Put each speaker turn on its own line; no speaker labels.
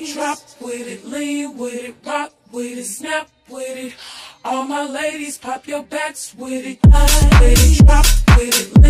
Drop with it, lean with it, rock with it, snap with it. All my ladies, pop your backs with it. Drop with it.